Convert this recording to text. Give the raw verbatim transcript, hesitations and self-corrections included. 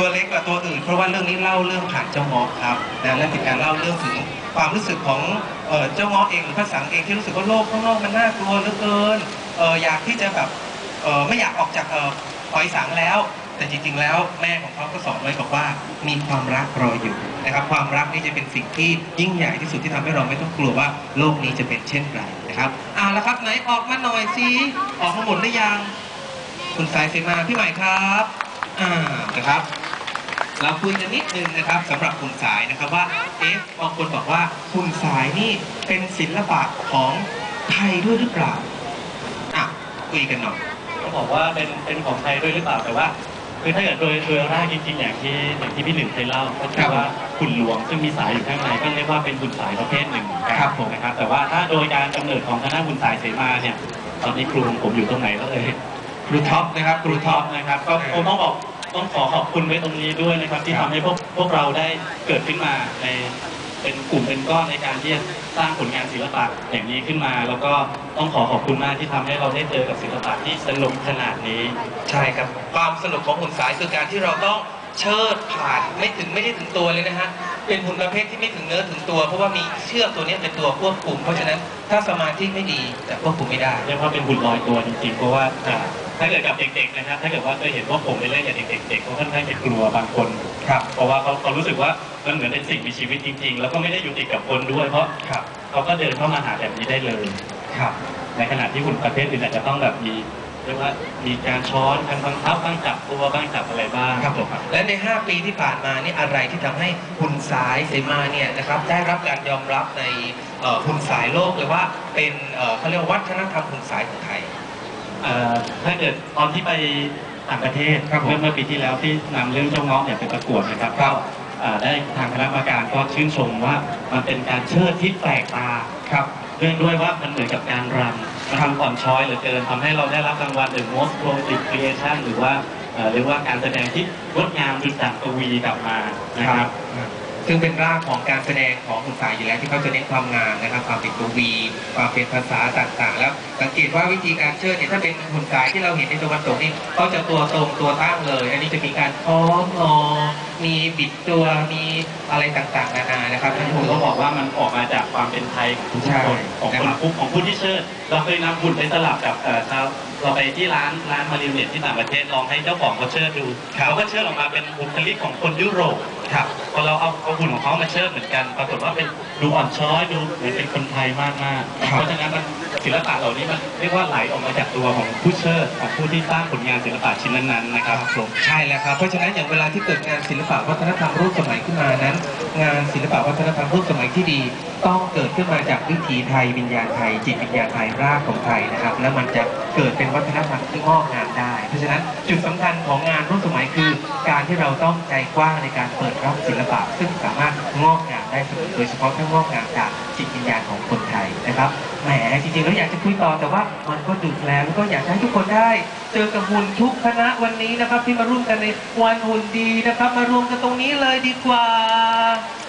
ตัวเล็กกว่าตัวอื่นเพราะว่าเรื่องนี้เล่าเรื่องผ่านเจ้าเงาะครับนะและเป็นการเล่าเรื่องถึงความรู้สึกของเจ้าเงาะเองหรือพระสังเองที่รู้สึกว่าโลกข้างนอกมันน่ากลัวเหลือเกินอยากที่จะแบบไม่อยากออกจากหอยสังแล้วแต่จริงๆแล้วแม่ของเขาก็สอนไว้บอกว่ามีความรักรออยู่นะครับความรักนี่จะเป็นสิ่งที่ยิ่งใหญ่ที่สุดที่ทำให้เราไม่ต้องกลัวว่าโลกนี้จะเป็นเช่นไรนะครับอ่าแล้วครับไหนออกมาหน่อยสิออกมาหมดหรือยังคุณสายเสมาพี่ใหม่ครับอ่านะครับเราคุยกันนิดนึงนะครับสำหรับคุณสายนะครับว่าเอ๊ะบางคนบอกว่าคุณสายนี่เป็นศิลปะของไทยด้วยหรือเปล่าอ่ะคุยกันหน่อยก็บอกว่าเป็นเป็นของไทยด้วยหรือเปล่าแต่ว่าคือถ้าเกิดโดยโดยแรกจริงๆอย่างที่อย่างที่พี่หนึ่งเคยเล่าก็คือว่าหุ่นหลวงซึ่งมีสายอยู่ข้างในก็เรียกว่าเป็นหุ่นสายประเภทหนึ่งครับผมนะครับแต่ว่าถ้าโดยการกำเนิดของคณะหุ่นสายเสมาเนี่ยตอนนี้ครูของผมอยู่ตรงไหนก็เลยครูท็อปนะครับครูท็อปนะครับก็ผมต้องบอกต้องขอขอบคุณไว้ตรงนี้ด้วยนะครับที่ทำให้พวกพวกเราได้เกิดขึ้นมาในเป็นกลุ่มเป็นก้อนในการที่จะสร้างผลงานศิลปะอย่างนี้ขึ้นมาแล้วก็ต้องขอขอบคุณมากที่ทำให้เราได้เจอกับศิลปะที่สนุกขนาดนี้ใช่ครับความสนุกของหุ่นสายคือการที่เราต้องเชิดผ่านไม่ถึงไม่ได้ถึงตัวเลยนะฮะเป็นหุ่นประเภทที่ไม่ถึงเนื้อถึงตัวเพราะว่ามีเชือกตัวนี้เป็นตัวควบคุมเพราะฉะนั้นถ้าสมาธิไม่ดีแต่ควบคุมไม่ได้เรียกว่าเป็นหุ่นลอยตัวจริงๆเพราะว่าถ้าเกิดกับเด็กๆนะครับถ้าเกิดว่าเคยเห็นว่าผมไปเล่นกับเด็กๆเด็กเขาค่อนข้างจะกลัวบางคนครับเพราะว่าเขาเขารู้สึกว่ามันเหมือนเป็นสิ่งมีชีวิตจริงๆแล้วก็ไม่ได้อยู่ติดกับคนด้วยเพราะเขาก็เดินเข้ามาหาแบบนี้ได้เลยครับในขณะที่หุ่นประเภทอื่นอาจจะต้องแบบมีเรียกว่ามีการช้อนการบังคับบ้างจับตัวบ้างจับอะไรบ้างครับผมและในห้าปีที่ผ่านมานี่อะไรที่ทำให้หุ่นสายเสมาเนี่ยนะครับได้รับการยอมรับในหุ่นสายโลกเลยว่าเป็นเขาเรียกวัฒนธรรมหุ่นสายของไทยถ้าเกิดตอนที่ไปต่างประเทศเมื่อเมื่อปีที่แล้วที่นำเรื่องเจ้าเงาะเนี่ยไปประกวดนะครับก็ได้ทางคณะกรรมการก็ชื่นชมว่ามันเป็นการเชิดที่แปลกตาครับเรื่องด้วยว่ามันเหมือนกับการรำทำอ่อนช้อยเหลือเกินทำให้เราได้รับรางวัล The Most Poetic Creation หรือว่าเรียกว่าการแสดงที่งดงามดุจดั่งกวีกลับมานะครับซึ่งเป็นรากของการแสดงของหุ่นสายอยู่แล้วที่เขาจะเน้นความงามนะครับความเป็นกวีความเป็นภาษาต่างๆแล้วสังเกตว่าวิธีการเชิดเนี่ยถ้าเป็นหุ่นสายที่เราเห็นในตะวันตกนี่เขาจะตัวตรงตัวตั้งเลยอันนี้จะมีการค้อมงอมีบิดตัวมีอะไรต่างๆนานานะครับท่านผมก็บอกว่ามันออกมาจากความเป็นไทยของทุกคนของคนคุกของผู้ที่เชิดเราเคยนำหุ่นไปสลับกับชาวเราไปที่ร้านร้านมาริเนตที่ต่างประเทศลองให้เจ้าของเขาเชิดดูเขาก็เชิดออกมาเป็นบุคลิกของคนยุโรปครับพอเราเอาเอาหุ่นของเขามาเชิดเหมือนกันปรากฏว่าเป็นดูอ่อนช้อยดูเหมือนเป็นคนไทยมากมากเพราะฉะนั้นมันศิลปะเหล่านี้มันเรียกว่าไหลออกมาจากตัวของผู้เชิดของผู้ที่สร้างผลงานศิลปะชิ้นนั้นๆนะครับผมใช่แล้วครับเพราะฉะนั้นอย่างเวลาที่เกิดงานศิลปะวัฒนธรรมร่วมสมัยขึ้นมานั้นงานศิลปะวัฒนธรรมร่วมสมัยที่ดีต้องเกิดขึ้นมาจากวิถีไทยวิญญาณไทยจิตวิญญาณไทยรากของไทยนะครับแล้วมันจะเกิดเป็นวัฒนธรรมที่งอกงามได้เพราะฉะนั้นจุดสำคัญของงานร่วมสมัยคือการที่เราต้องใจกว้างในการเปิดรับศิลปะซึ่งสามารถงอกงามได้เสมอโดยเฉพาะถ้างอกงามจากจิตวิญญาณของคนไทยนะครับแหมจริงๆแล้วอยากจะคุยต่อแต่ว่ามันก็ดึกแล้วแล้วก็อยากให้ทุกคนได้เจอกับหุ่นทุกคณะวันนี้นะครับที่มาร่วมกันในวันหุ่นดีนะครับมารวมกันตรงนี้เลยดีกว่า